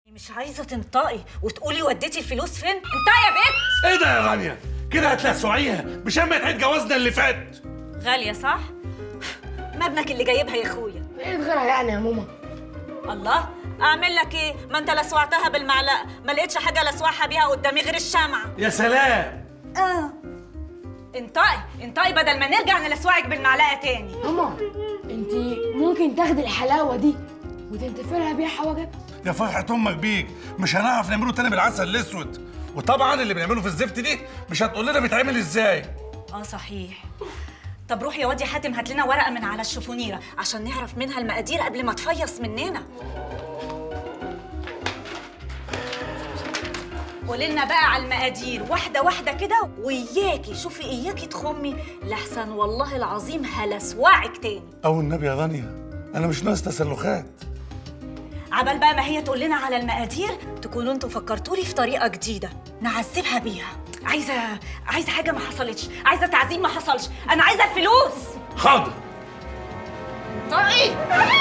مش عايزه تنطقي وتقولي وديتي الفلوس فين؟ انطقي يا بنت. ايه ده يا غاليه؟ كده هتلسعيها مش اما عيد جوازنا اللي فات. غاليه صح؟ ما ابنك اللي جايبها يا اخويا. ايه غيرها يعني يا ماما؟ الله، اعمل لك ايه؟ ما انت لسوعتها بالمعلقه، ما لقيتش حاجه لسوعها بيها قدامي غير الشمعه. يا سلام. انطقي بدل ما نرجع نلسوعك بالمعلقه تاني. ماما انت ممكن تاخدي الحلاوه دي وتنتفلها بيها حواجب؟ يا فرحة امك بيك، مش هنعرف نعمله تاني بالعسل الاسود، وطبعا اللي بنعمله في الزفت دي مش هتقول لنا بيتعمل ازاي. صحيح. طب روح يا واد يا حاتم هات لنا ورقه من على الشفونيره عشان نعرف منها المقادير قبل ما تفيص مننا. قولي لنا بقى على المقادير واحده واحده كده، واياكي شوفي اياكي تخمي لحسن والله العظيم هلسوعك تاني. او النبي يا غانيه، انا مش ناقص تسلخات. عبال بقى ما هي تقول لنا على المقادير تكونوا انتوا فكرتوا لي في طريقه جديده نعذبها بيها. عايزه حاجه ما حصلتش، عايزه تعذيب ما حصلش، انا عايزه الفلوس. حاضر. طيب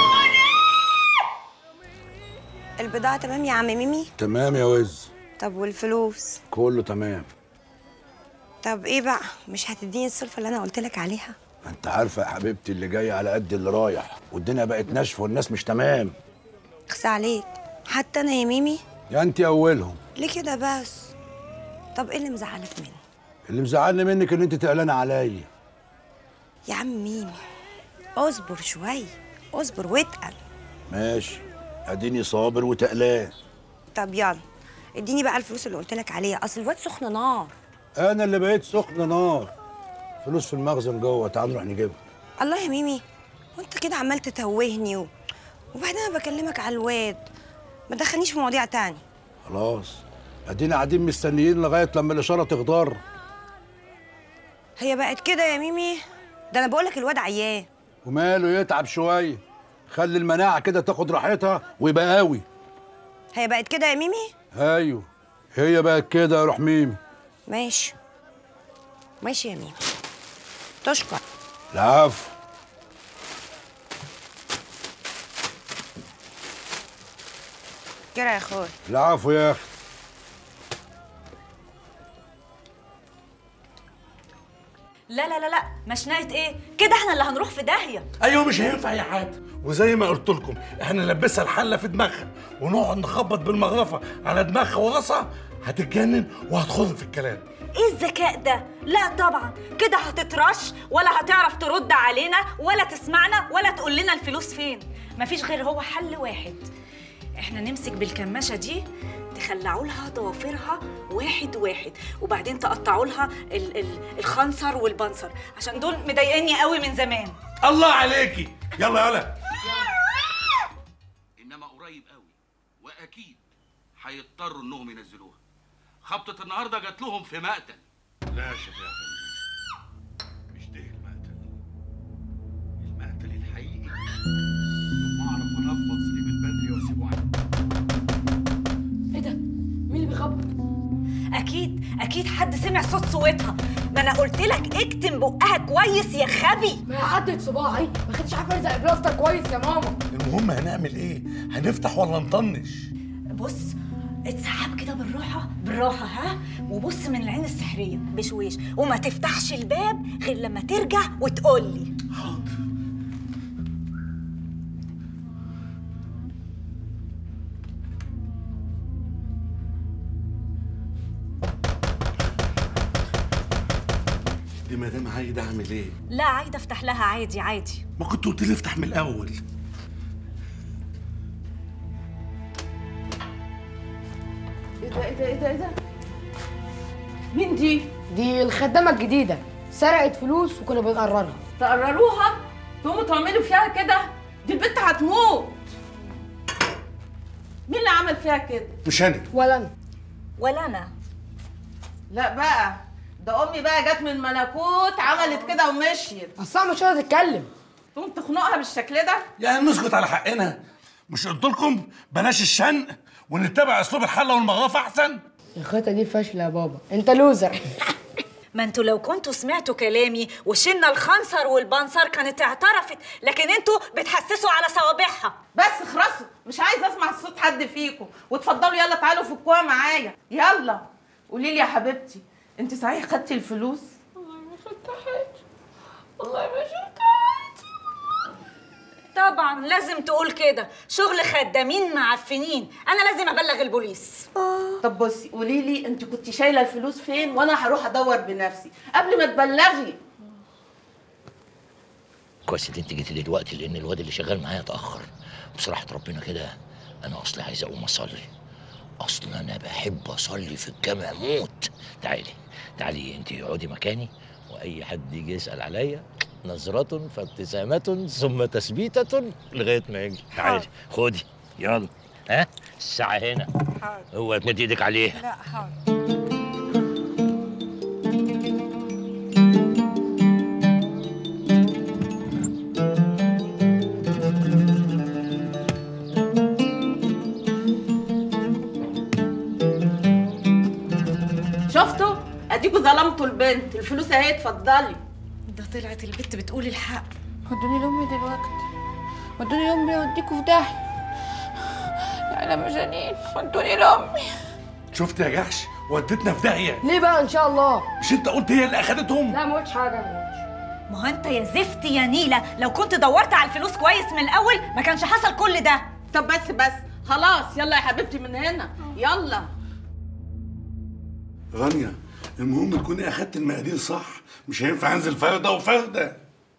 البضاعة تمام يا عم ميمي؟ تمام يا وز. طب والفلوس؟ كله تمام. طب ايه بقى؟ مش هتديني السلفة اللي انا قلت لك عليها؟ انت عارفه يا حبيبتي اللي جاي على قد اللي رايح، والدنيا بقت ناشفه والناس مش تمام. اخسى عليك، حتى انا يا ميمي؟ يا انت اولهم. ليه كده بس؟ طب ايه اللي مزعلك مني؟ اللي مزعلني منك ان انت تقلانه عليا. يا عم ميمي اصبر شويه، اصبر واتقل. ماشي، اديني صابر وتقلان. طب يلا اديني بقى الفلوس اللي قلت لك عليها، اصل الواد سخن نار. انا اللي بقيت سخن نار. فلوس في المخزن جوه، تعال نروح نجيبها. الله يا ميمي وانت كده عمال تتوهني وبعدين انا بكلمك على الواد، ما تدخلنيش في مواضيع تاني. خلاص، ادينا قاعدين مستنيين لغايه لما الاشاره تخضر. هي بقت كده يا ميمي؟ ده انا بقول لك الواد عيان. وماله يتعب شويه، خلي المناعه كده تاخد راحتها ويبقى قوي. هي بقت كده يا ميمي؟ ايوه هي بقت كده يا روح ميمي. ماشي ماشي يا ميمي، تشكر. العفو. كده يا اخويا. العفو يا اخي. لا لا لا لا، مشنقة ايه؟ كده احنا اللي هنروح في داهية. ايوه مش هينفع يا حاتم، وزي ما قلت لكم احنا نلبسها الحله في دماغها ونقعد نخبط بالمغرفه على دماغها وراسها، هتتجنن وهتخوض في الكلام. ايه الذكاء ده؟ لا طبعا، كده هتترش ولا هتعرف ترد علينا ولا تسمعنا ولا تقول لنا الفلوس فين. مفيش غير هو حل واحد، احنا نمسك بالكماشة دي تخلعوا لها ضوافرها واحد واحد، وبعدين تقطعوا لها الخنصر والبنصر عشان دول مضايقني قوي من زمان. الله عليكي، يلا يلا. انما قريب قوي واكيد هيضطروا انهم ينزلوها. خبطة النهارده جات لهم في مقتل. لا يا شيخ يا فندم، مش ده المقتل. المقتل الحقيقي لما اعرف انفض سليم البدري واسيبه عنه. ايه ده؟ مين اللي بيخبط؟ اكيد حد سمع صوت صوتها، ما انا قلت لك اكتم بقها كويس يا غبي. ما هي عدت صباعي، ما كنتش عارفه الزق البلاستر كويس يا ماما. المهم هنعمل ايه؟ هنفتح ولا نطنش؟ بص اتسحب كده بالراحه ها، وبص من العين السحريه بشويش، وما تفتحش الباب غير لما ترجع وتقول لي. حاضر. دي مدام عايده اعمل ايه؟ لا عايده افتح لها عادي. ما كنت قلت لي افتح من الاول. ايه ده؟ مين دي؟ دي الخدامة الجديدة، سرقت فلوس وكنا بنقررها. تقرروها؟ تقوموا تعملوا فيها كده؟ دي البنت هتموت. مين اللي عمل فيها كده؟ مش انا. ولا انا. لا بقى، ده امي بقى جت من الملكوت عملت كده ومشيت. اصلا مش قادرة تتكلم. تقوم تخنقها بالشكل ده؟ يعني نسكت على حقنا؟ مش قلت لكم بلاش الشنق ونتبع اسلوب الحله والمغرفه احسن؟ الخطة دي فاشلة يا بابا، انت لوزر. ما انتوا لو كنتوا سمعتوا كلامي وشلنا الخنصر والبنصر كانت اعترفت، لكن انتوا بتحسسوا على صوابعها. بس اخرسوا، مش عايزه اسمع صوت حد فيكم، واتفضلوا يلا تعالوا فكوها معايا. يلا قولي لي يا حبيبتي، انت صحيح خدتي الفلوس؟ والله ما خدت حاجه، والله ما شفت حاجه. طبعا لازم تقول كده، شغل خدامين معفنين، انا لازم ابلغ البوليس. طب بصي قولي لي انت كنت شايله الفلوس فين وانا هروح ادور بنفسي قبل ما تبلغي. كويس ان انت جيتي دلوقتي، لان الواد اللي شغال معايا اتاخر. بصراحه ربنا كده انا اصلي عايز اقوم اصلي، اصلا انا بحب اصلي في الجامع موت. تعالي انت اقعدي مكاني، واي حد يجي يسال عليا نظرة فابتسامة ثم تثبيتة لغايه ما يجي. تعالي خدي يلا. ها الساعه هنا. حاضر. اوعي تمدي ايدك عليها. لا حاضر. شفتوا؟ اديكوا ظلمتوا البنت، الفلوس اهي اتفضلي. ده طلعت البت بتقول الحق. ودوني لامي دلوقتي، ودوني لامي اوديكوا في داهيه. لا انا مجانين، ودوني لامي. شفت يا جحش ودتنا في داهيه. ليه بقى ان شاء الله؟ مش انت قلت هي اللي اخدتهم؟ لا ما قلتش حاجه، ما قلتش. ما هو انت يا زفت يا نيله، لو كنت دورت على الفلوس كويس من الاول ما كانش حصل كل ده. طب بس خلاص يلا يا حبيبتي من هنا يلا. رانيا المهم تكوني اخدت المقادير صح، مش هينفع انزل فرده وفرده.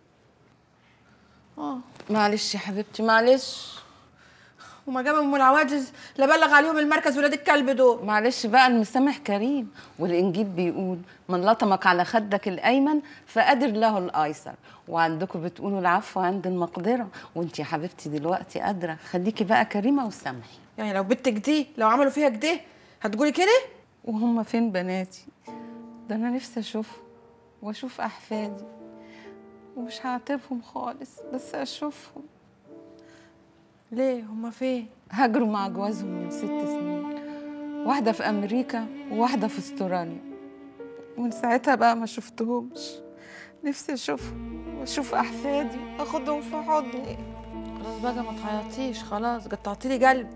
معلش يا حبيبتي معلش. وما جاب ام العواجز لا بلغ عليهم المركز ولاد الكلب دول. معلش بقى المسامح كريم، والانجيل بيقول من لطمك على خدك الايمن فقدر له الايسر، وعندكم بتقولوا العفو عند المقدره، وانت يا حبيبتي دلوقتي قادره، خليكي بقى كريمه وسامحي. يعني لو بنتك دي لو عملوا فيها كده هتقولي كده؟ وهم فين بناتي؟ ده انا نفسي اشوفهم واشوف احفادي، ومش هعاتبهم خالص بس اشوفهم. ليه هما فين؟ هاجروا مع جوازهم من 6 سنين، واحدة في أمريكا وواحدة في استراليا، ومن ساعتها بقى ما شفتهمش. نفسي أشوفهم وأشوف أحفادي أخدهم في حضني. خلاص بقى ما تعيطيش، خلاص قطعتيلي قلبي.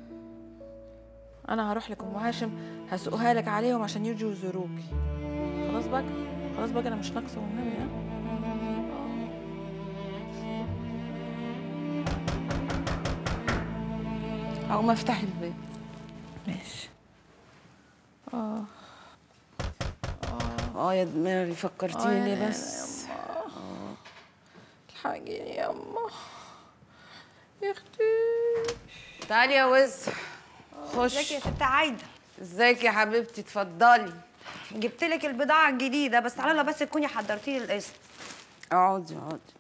انا هروح لك ام هاشم هسوقها لك عليهم عشان يجوا يزوروكي. خلاص بقى خلاص بقى، انا مش ناقصه والنبي. ها أقوم أفتح الباب. ماشي. يا دماغي فكرتيني ليه بس. الحقيني يا اما يا اختي. تعالي يا وز. ازيك يا ست عايده؟ ازيك يا حبيبتي؟ اتفضلي. جبت لك البضاعه الجديده، بس على الله بس تكوني حضرتي لي القسط. اقعدي.